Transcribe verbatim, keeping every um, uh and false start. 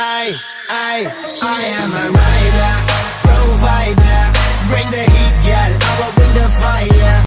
I, I, I am a rider, provider. Bring the heat, girl, I will bring the fire.